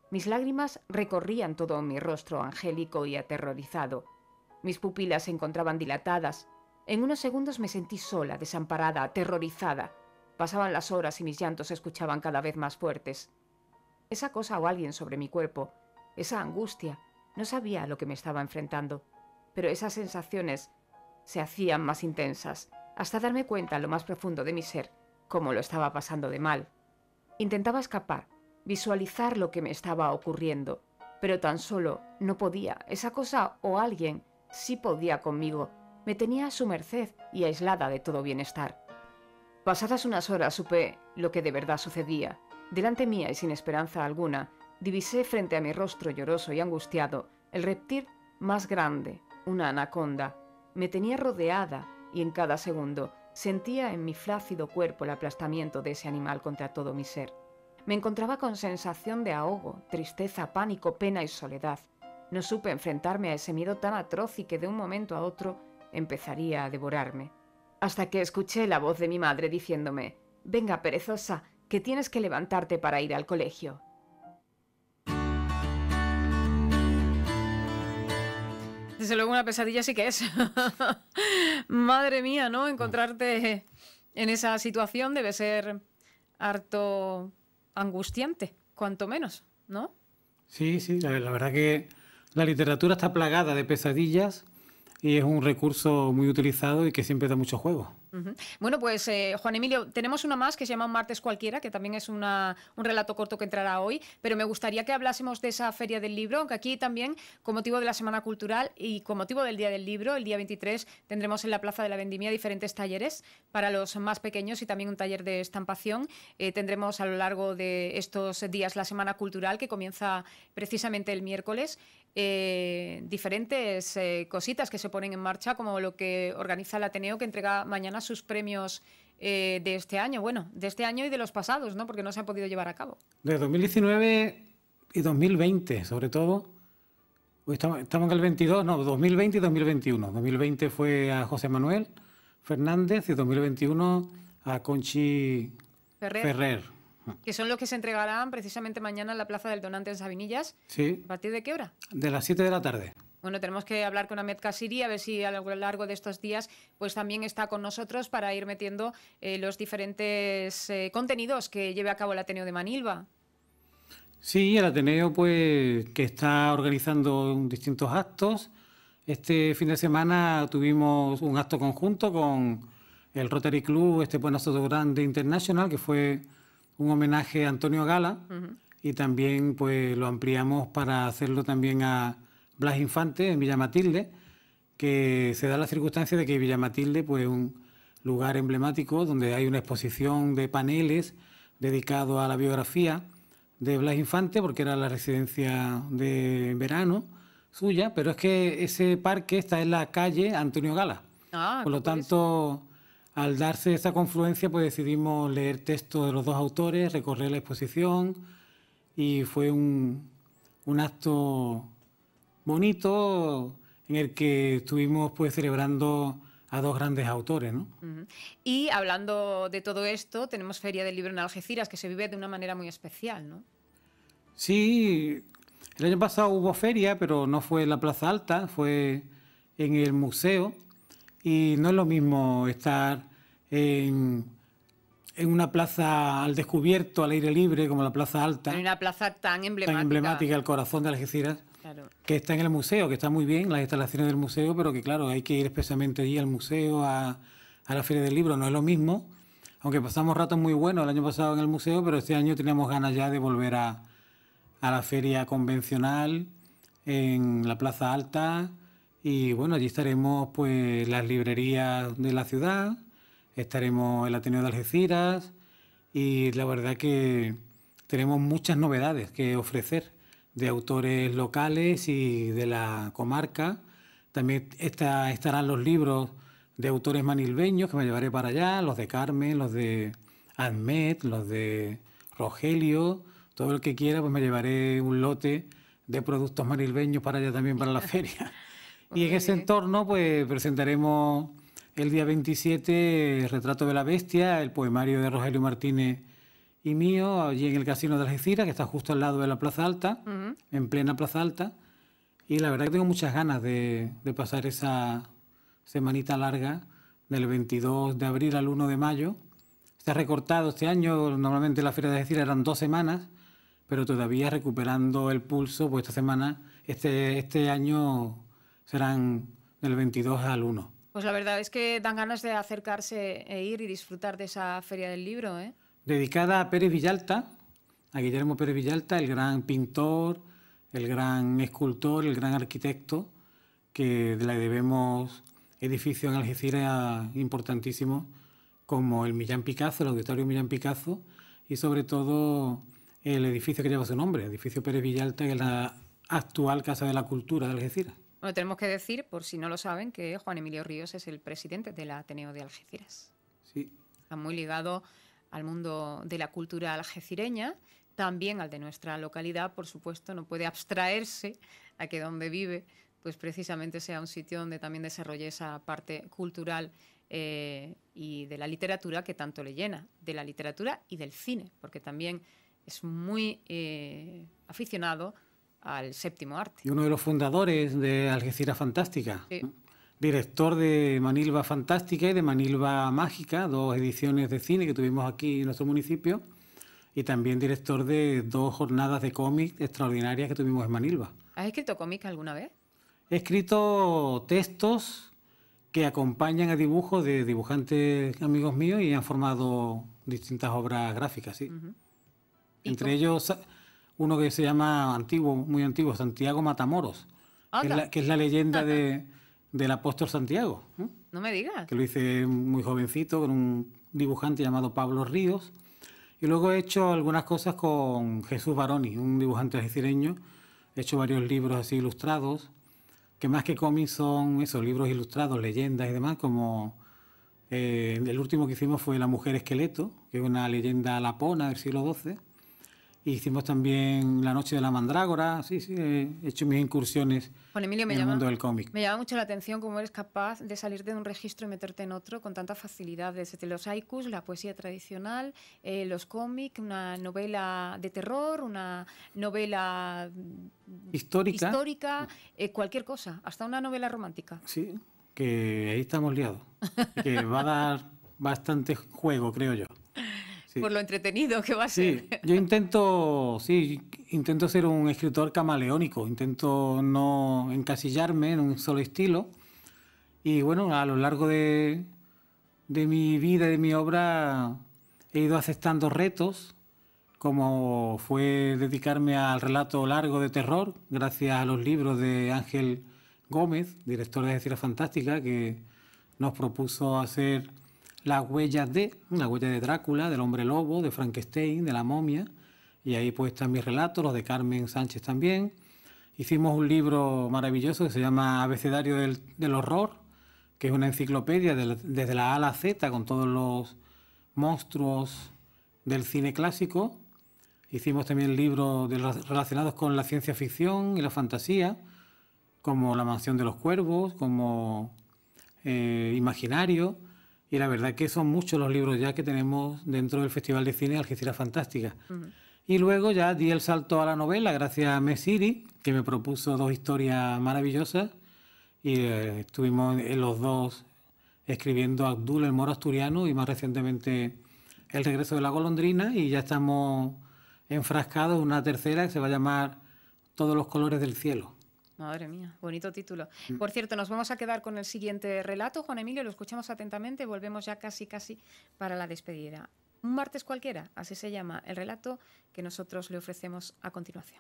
[SPEAKER 5] Mis lágrimas recorrían todo mi rostro angélico y aterrorizado. Mis pupilas se encontraban dilatadas. En unos segundos me sentí sola, desamparada, aterrorizada. Pasaban las horas y mis llantos se escuchaban cada vez más fuertes. Esa cosa o alguien sobre mi cuerpo, esa angustia, no sabía a lo que me estaba enfrentando, pero esas sensaciones se hacían más intensas, hasta darme cuenta en lo más profundo de mi ser cómo lo estaba pasando de mal. Intentaba escapar, visualizar lo que me estaba ocurriendo, pero tan solo no podía. Esa cosa o alguien sí podía conmigo. Me tenía a su merced y aislada de todo bienestar. Pasadas unas horas supe lo que de verdad sucedía. Delante mía y sin esperanza alguna, divisé frente a mi rostro lloroso y angustiado el reptil más grande, una anaconda. Me tenía rodeada y en cada segundo sentía en mi flácido cuerpo el aplastamiento de ese animal contra todo mi ser. Me encontraba con sensación de ahogo, tristeza, pánico, pena y soledad. No supe enfrentarme a ese miedo tan atroz y que de un momento a otro empezaría a devorarme. Hasta que escuché la voz de mi madre diciéndome: «Venga, perezosa, que tienes que levantarte para ir al colegio».
[SPEAKER 1] Desde luego una pesadilla sí que es. Madre mía, ¿no? Encontrarte en esa situación debe ser harto angustiante, cuanto menos, ¿no?
[SPEAKER 2] Sí, sí, la verdad que la literatura está plagada de pesadillas y es un recurso muy utilizado y que siempre da mucho juego.
[SPEAKER 1] Bueno, pues Juan Emilio, tenemos una más que se llama Un martes cualquiera, que también es un relato corto que entrará hoy, pero me gustaría que hablásemos de esa Feria del Libro, aunque aquí también, con motivo de la Semana Cultural y con motivo del Día del Libro, el día 23, tendremos en la Plaza de la Vendimia diferentes talleres para los más pequeños y también un taller de estampación. Tendremos a lo largo de estos días la Semana Cultural, que comienza precisamente el miércoles. Diferentes cositas que se ponen en marcha, como lo que organiza el Ateneo, que entrega mañana sus premios de este año, bueno, de este año y de los pasados, ¿no? Porque no se han podido llevar a cabo.
[SPEAKER 2] De 2019 y 2020, sobre todo. Estamos en el 22, no, 2020 y 2021. 2020 fue a José Manuel Fernández y 2021 a Conchi Ferrer.
[SPEAKER 1] Que son los que se entregarán precisamente mañana en la Plaza del Donante en Sabinillas.
[SPEAKER 2] Sí.
[SPEAKER 1] ¿A partir de qué hora?
[SPEAKER 2] De las 7 de la tarde.
[SPEAKER 1] Bueno, tenemos que hablar con Ahmed Kasiri a ver si a lo largo de estos días pues también está con nosotros para ir metiendo los diferentes contenidos que lleve a cabo el Ateneo de Manilva.
[SPEAKER 2] Sí, el Ateneo pues que está organizando distintos actos. Este fin de semana tuvimos un acto conjunto con el Rotary Club Estepona Sotogrande International, que fue un homenaje a Antonio Gala, y también pues lo ampliamos para hacerlo también a Blas Infante en Villa Matilde, que se da la circunstancia de que Villa Matilde pues es un lugar emblemático donde hay una exposición de paneles dedicado a la biografía de Blas Infante, porque era la residencia de verano suya, pero es que ese parque está en la calle Antonio Gala. Por lo tanto, al darse esa confluencia, pues decidimos leer textos de los dos autores, recorrer la exposición, y fue un acto bonito en el que estuvimos pues celebrando a dos grandes autores, ¿no?
[SPEAKER 1] Y hablando de todo esto, tenemos Feria del Libro en Algeciras, que se vive de una manera muy especial, ¿no?
[SPEAKER 2] Sí, el año pasado hubo feria, pero no fue en la Plaza Alta, fue en el museo, y no es lo mismo estar en una plaza al descubierto, al aire libre, como la Plaza Alta.
[SPEAKER 1] En una plaza tan emblemática.
[SPEAKER 2] Tan emblemática, el corazón de Algeciras. Claro. Que está en el museo, que está muy bien, las instalaciones del museo, pero que claro, hay que ir especialmente allí al museo, a la Feria del Libro, no es lo mismo, aunque pasamos ratos muy buenos el año pasado en el museo, pero este año teníamos ganas ya de volver a la feria convencional en la Plaza Alta, y bueno, allí estaremos pues las librerías de la ciudad, estaremos el Ateneo de Algeciras, y la verdad que tenemos muchas novedades que ofrecer de autores locales y de la comarca. También estarán los libros de autores manilveños que me llevaré para allá, los de Carmen, los de Ahmed, los de Rogelio, todo el que quiera, pues me llevaré un lote de productos manilveños para allá también, para la feria. Y en ese entorno pues presentaremos el día 27 el Retrato de la Bestia, el poemario de Rogelio Martínez y mío, allí en el Casino de Algeciras, que está justo al lado de la Plaza Alta, en plena Plaza Alta. Y la verdad que tengo muchas ganas de pasar esa semanita larga del 22 de abril al 1 de mayo. Se ha recortado este año, normalmente la Feria de Algeciras eran 2 semanas, pero todavía recuperando el pulso, pues esta semana, este año serán del 22 al 1.
[SPEAKER 1] Pues la verdad es que dan ganas de acercarse e ir y disfrutar de esa Feria del Libro, ¿eh?
[SPEAKER 2] Dedicada a Pérez Villalta, a Guillermo Pérez Villalta, el gran pintor, el gran escultor, el gran arquitecto, que le debemos edificios en Algeciras importantísimos, como el Millán Picazo, el Auditorio Millán Picazo, y sobre todo el edificio que lleva su nombre, el edificio Pérez Villalta, que es la actual Casa de la Cultura de Algeciras.
[SPEAKER 1] Bueno, tenemos que decir, por si no lo saben, que Juan Emilio Ríos es el presidente del Ateneo de Algeciras.
[SPEAKER 2] Sí.
[SPEAKER 1] Está muy ligado al mundo de la cultura algecireña, también al de nuestra localidad, por supuesto, no puede abstraerse a que donde vive, pues precisamente sea un sitio donde también desarrolle esa parte cultural y de la literatura que tanto le llena, de la literatura y del cine, porque también es muy aficionado al séptimo arte.
[SPEAKER 2] Y uno de los fundadores de Algeciras Fantástica.
[SPEAKER 1] Sí.
[SPEAKER 2] Director de Manilva Fantástica y de Manilva Mágica, 2 ediciones de cine que tuvimos aquí en nuestro municipio, y también director de 2 jornadas de cómic extraordinarias que tuvimos en Manilva.
[SPEAKER 1] ¿Has escrito cómic alguna vez?
[SPEAKER 2] He escrito textos que acompañan a dibujos de dibujantes amigos míos y han formado distintas obras gráficas, sí. Entre ellos uno que se llama muy antiguo, Santiago Matamoros, que es la leyenda del apóstol Santiago, ¿eh?
[SPEAKER 1] No me digas.
[SPEAKER 2] Que lo hice muy jovencito con un dibujante llamado Pablo Ríos. Y luego he hecho algunas cosas con Jesús Baroni, un dibujante algecireño. He hecho varios libros así ilustrados, que más que cómics son esos libros ilustrados, leyendas y demás, como el último que hicimos fue La mujer esqueleto, que es una leyenda lapona del siglo XII. Hicimos también La noche de la mandrágora. Sí, he hecho mis incursiones
[SPEAKER 1] Juan Emilio,
[SPEAKER 2] en el mundo del cómic.
[SPEAKER 1] Me llama mucho la atención cómo eres capaz de salir de un registro y meterte en otro con tanta facilidad. Desde los haikus, la poesía tradicional, los cómics, una novela de terror, una novela histórica, cualquier cosa, hasta una novela romántica.
[SPEAKER 2] Sí, que ahí estamos liados. Que va a dar bastante juego, creo yo. Sí.
[SPEAKER 1] Por lo entretenido que va a ser.
[SPEAKER 2] Sí, yo intento ser un escritor camaleónico, intento no encasillarme en un solo estilo. Y bueno, a lo largo de mi vida y de mi obra he ido aceptando retos, como fue dedicarme al relato largo de terror, gracias a los libros de Ángel Gómez, director de Algeciras Fantástica, que nos propuso hacer la huella de Drácula, del hombre lobo, de Frankenstein, de la momia, y ahí pues están mis relatos, los de Carmen Sánchez también. Hicimos un libro maravilloso que se llama Abecedario del Horror, que es una enciclopedia desde la A a la Z con todos los monstruos del cine clásico. Hicimos también libros relacionados con la ciencia ficción y la fantasía, como La mansión de los cuervos, como Imaginario. Y la verdad que son muchos los libros ya que tenemos dentro del Festival de Cine Algeciras Fantástica. Y luego ya di el salto a la novela gracias a Mesiri, que me propuso 2 historias maravillosas. Y estuvimos en los 2 escribiendo Abdul, el moro asturiano, y más recientemente El regreso de la golondrina. Y ya estamos enfrascados en una tercera que se va a llamar Todos los colores del cielo.
[SPEAKER 1] Madre mía, bonito título. Por cierto, nos vamos a quedar con el siguiente relato. Juan Emilio, lo escuchamos atentamente. Volvemos ya casi para la despedida. Un martes cualquiera, así se llama el relato que nosotros le ofrecemos a continuación.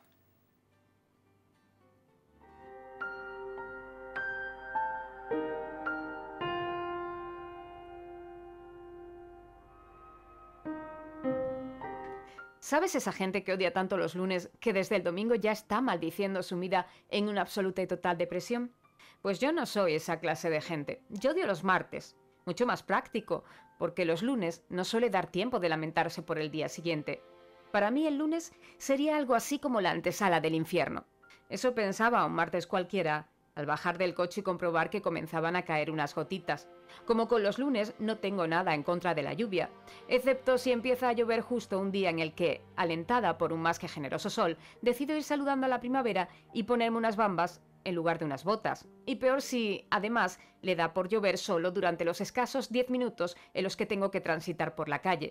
[SPEAKER 1] ¿Sabes esa gente que odia tanto los lunes que desde el domingo ya está maldiciendo sumida en una absoluta y total depresión? Pues yo no soy esa clase de gente. Yo odio los martes. Mucho más práctico, porque los lunes no suele dar tiempo de lamentarse por el día siguiente. Para mí el lunes sería algo así como la antesala del infierno. Eso pensaba un martes cualquiera
[SPEAKER 5] al bajar del coche y comprobar que comenzaban a caer unas gotitas. Como con los lunes, no tengo nada en contra de la lluvia, excepto si empieza a llover justo un día en el que, alentada por un más que generoso sol, decido ir saludando a la primavera y ponerme unas bambas en lugar de unas botas. Y peor si, además, le da por llover solo durante los escasos 10 minutos en los que tengo que transitar por la calle.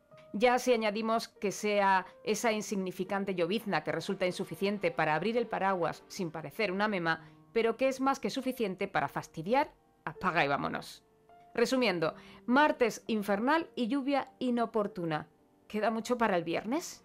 [SPEAKER 5] Ya si añadimos que sea esa insignificante llovizna que resulta insuficiente para abrir el paraguas sin parecer una mema, pero que es más que suficiente para fastidiar, apaga y vámonos. Resumiendo, martes infernal y lluvia inoportuna. ¿Queda mucho para el viernes?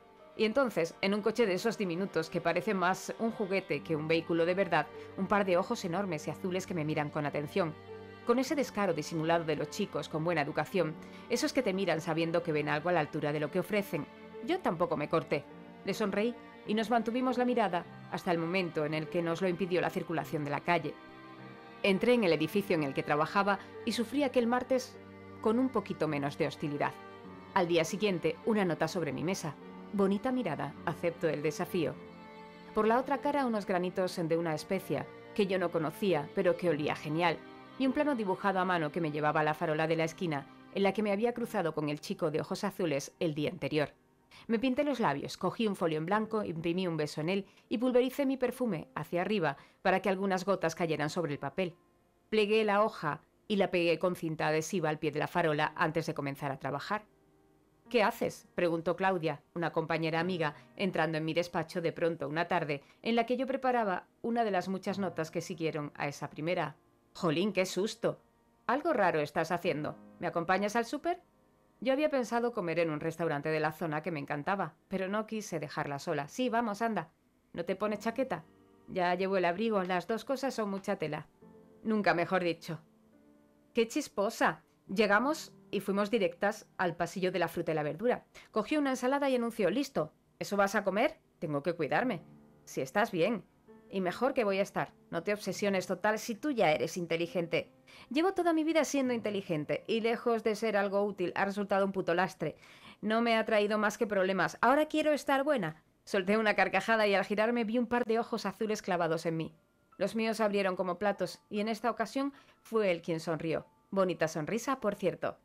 [SPEAKER 5] Y entonces, en un coche de esos diminutos que parece más un juguete que un vehículo de verdad, un par de ojos enormes y azules que me miran con atención. Con ese descaro disimulado de los chicos con buena educación, esos que te miran sabiendo que ven algo a la altura de lo que ofrecen. Yo tampoco me corté. Le sonreí y nos mantuvimos la mirada hasta el momento en el que nos lo impidió la circulación de la calle. Entré en el edificio en el que trabajaba y sufrí aquel martes con un poquito menos de hostilidad. Al día siguiente, una nota sobre mi mesa. Bonita mirada, acepto el desafío. Por la otra cara, unos granitos de una especia que yo no conocía, pero que olía genial, y un plano dibujado a mano que me llevaba a la farola de la esquina, en la que me había cruzado con el chico de ojos azules el día anterior. Me pinté los labios, cogí un folio en blanco, imprimí un beso en él y pulvericé mi perfume hacia arriba para que algunas gotas cayeran sobre el papel. Plegué la hoja y la pegué con cinta adhesiva al pie de la farola antes de comenzar a trabajar. «¿Qué haces?», preguntó Claudia, una compañera amiga, entrando en mi despacho de pronto una tarde en la que yo preparaba una de las muchas notas que siguieron a esa primera. «Jolín, qué susto. Algo raro estás haciendo. ¿Me acompañas al súper?». Yo había pensado comer en un restaurante de la zona que me encantaba, pero no quise dejarla sola. «Sí, vamos, anda. ¿No te pones chaqueta? Ya llevo el abrigo, las dos cosas son mucha tela». Nunca mejor dicho. «¡Qué chisposa!». Llegamos y fuimos directas al pasillo de la fruta y la verdura. Cogió una ensalada y anunció: «¿Listo? ¿Eso vas a comer? Tengo que cuidarme». «Si estás bien». «Y mejor que voy a estar. No te obsesiones, total, si tú ya eres inteligente». Llevo toda mi vida siendo inteligente y lejos de ser algo útil ha resultado un puto lastre. No me ha traído más que problemas. Ahora quiero estar buena. Solté una carcajada y al girarme vi un par de ojos azules clavados en mí. Los míos abrieron como platos y en esta ocasión fue él quien sonrió. Bonita sonrisa, por cierto.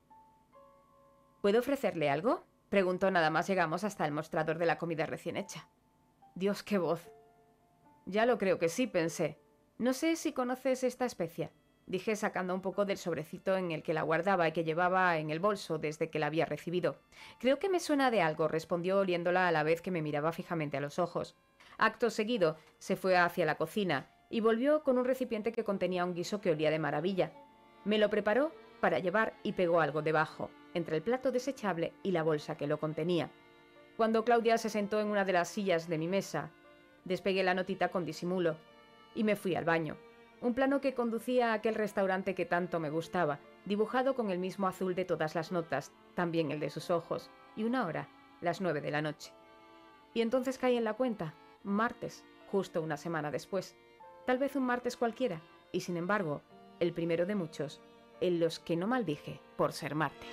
[SPEAKER 5] ¿Puedo ofrecerle algo?, preguntó nada más llegamos hasta el mostrador de la comida recién hecha. Dios, qué voz. Ya lo creo que sí, pensé. No sé si conoces esta especia, dije sacando un poco del sobrecito en el que la guardaba y que llevaba en el bolso desde que la había recibido. Creo que me suena de algo, respondió oliéndola a la vez que me miraba fijamente a los ojos. Acto seguido, se fue hacia la cocina y volvió con un recipiente que contenía un guiso que olía de maravilla. Me lo preparó para llevar y pegó algo debajo, entre el plato desechable y la bolsa que lo contenía. Cuando Claudia se sentó en una de las sillas de mi mesa, despegué la notita con disimulo y me fui al baño. Un plano que conducía a aquel restaurante que tanto me gustaba, dibujado con el mismo azul de todas las notas, también el de sus ojos, y una hora, las 9 de la noche. Y entonces caí en la cuenta, martes, justo una semana después. Tal vez un martes cualquiera, y sin embargo, el primero de muchos, en los que no maldije por ser martes.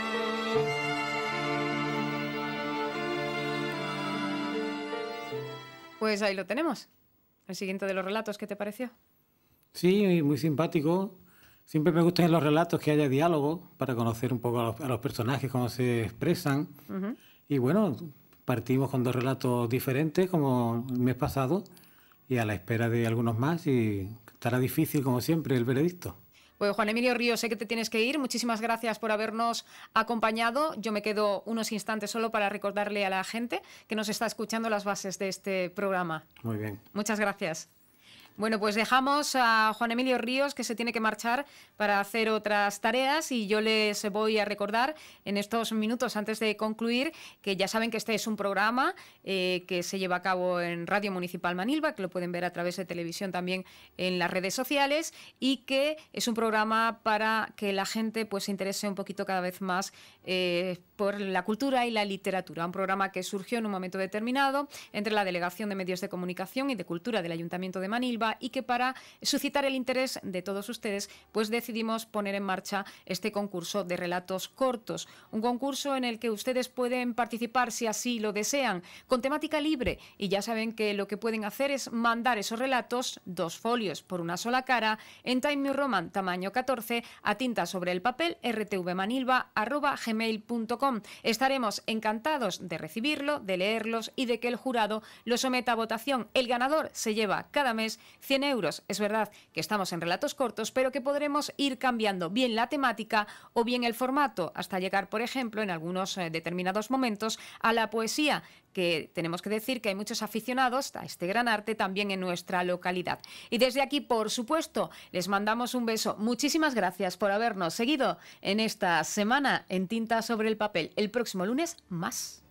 [SPEAKER 1] Pues ahí lo tenemos. El siguiente de los relatos, ¿qué te pareció?
[SPEAKER 2] Sí, muy simpático. Siempre me gustan en los relatos que haya diálogo para conocer un poco a los personajes, cómo se expresan. Y bueno, partimos con dos relatos diferentes, como el mes pasado, y a la espera de algunos más, y estará difícil, como siempre, el veredicto.
[SPEAKER 1] Pues Juan Emilio Ríos, sé que te tienes que ir. Muchísimas gracias por habernos acompañado. Yo me quedo unos instantes solo para recordarle a la gente que nos está escuchando las bases de este programa.
[SPEAKER 2] Muy bien.
[SPEAKER 1] Muchas gracias. Bueno, pues dejamos a Juan Emilio Ríos, que se tiene que marchar para hacer otras tareas, y yo les voy a recordar en estos minutos antes de concluir que ya saben que este es un programa que se lleva a cabo en Radio Municipal Manilva, que lo pueden ver a través de televisión también en las redes sociales, y que es un programa para que la gente pues se interese un poquito cada vez más por la cultura y la literatura. Un programa que surgió en un momento determinado entre la Delegación de Medios de Comunicación y de Cultura del Ayuntamiento de Manilva va y que para suscitar el interés de todos ustedes, pues decidimos poner en marcha este concurso de relatos cortos. Un concurso en el que ustedes pueden participar si así lo desean, con temática libre, y ya saben que lo que pueden hacer es mandar esos relatos, 2 folios por una sola cara, en Time New Roman tamaño 14 a tinta sobre el papel rtvmanilva@gmail.com. Estaremos encantados de recibirlo, de leerlos y de que el jurado lo someta a votación. El ganador se lleva cada mes 100 euros. Es verdad que estamos en relatos cortos, pero que podremos ir cambiando bien la temática o bien el formato, hasta llegar, por ejemplo, en algunos determinados momentos, a la poesía, que tenemos que decir que hay muchos aficionados a este gran arte también en nuestra localidad. Y desde aquí, por supuesto, les mandamos un beso. Muchísimas gracias por habernos seguido en esta semana en Tinta sobre el Papel. El próximo lunes, más.